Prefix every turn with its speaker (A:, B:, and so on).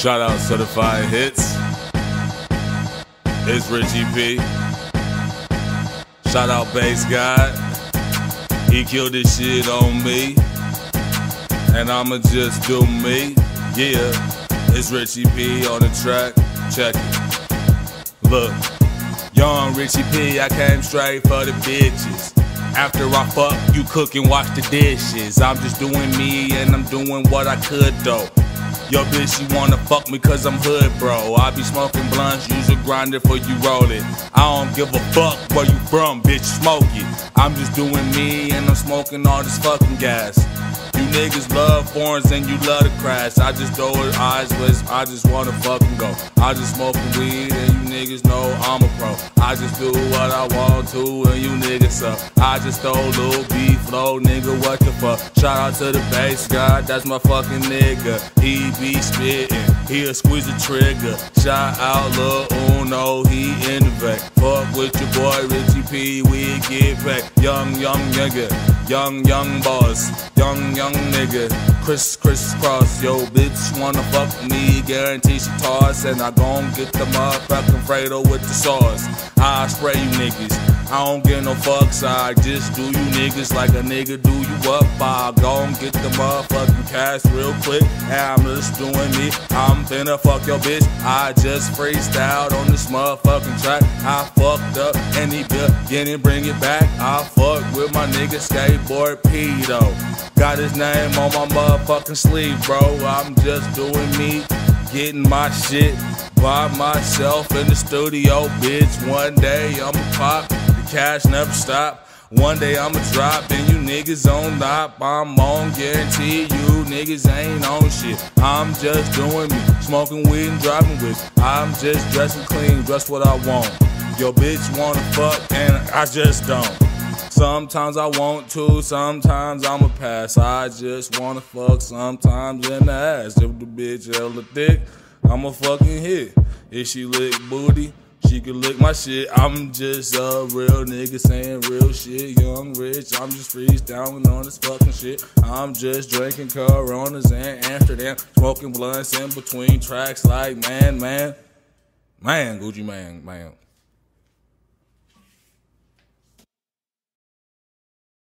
A: Shout out Certified Hits. It's Richie P. Shout out Bass God. He killed this shit on me, and I'ma just do me. Yeah, it's Richie P on the track. Check it. Look, young Richie P, I came straight for the bitches. After I fuck, you cook and wash the dishes. I'm just doing me and I'm doing what I could though. Yo bitch, you wanna fuck me cause I'm hood, bro. I be smoking blunts, use a grinder for you roll it. I don't give a fuck where you from, bitch, smoke it. I'm just doing me and I'm smoking all this fucking gas. You niggas love foreigns and you love to crash. I just throw it eyes west, I just wanna fucking go. I just smoking weed and you niggas know I'm a pro. I just do what I want to and you niggas suck. I just throw Lil B flow, nigga, what the fuck. Shout out to the Bass God, that's my fucking nigga. He be spittin', he'll squeeze the trigger. Shout out Lil Uno, he innovate. Fuck with your boy Richie P, we get back. Young nigga, young boss, young nigga. Crisscross, yo bitch wanna fuck me, guarantee she toss. And I gon' get the motherfucking Fredo with the sauce. I spray you niggas, I don't give no fucks. I just do you niggas like a nigga do you up. I gon' get the motherfucking cash real quick, and I'm just doing me. I'm finna fuck your bitch. I just freestyled on this motherfucking track. I fucked up and he beginning bring it back. I fuck with my nigga Skateboard Pedo. Got his name on my motherfucking sleeve, bro. I'm just doing me, getting my shit by myself in the studio, bitch. One day I'ma pop, the cash never stop. One day I'ma drop, and you niggas on top. I'm on guarantee you niggas ain't on shit. I'm just doing me, smoking weed and driving whips. I'm just dressing clean, dress what I want. Your bitch wanna fuck and I just don't. Sometimes I want to, sometimes I'ma pass. I just wanna fuck sometimes in the ass. If the bitch hella thick, I'ma fucking hit. If she lick booty, she can lick my shit. I'm just a real nigga saying real shit. Young Rich, I'm just freestyling on this fucking shit. I'm just drinking Coronas in Amsterdam, smoking blunts in between tracks like man, Gucci man.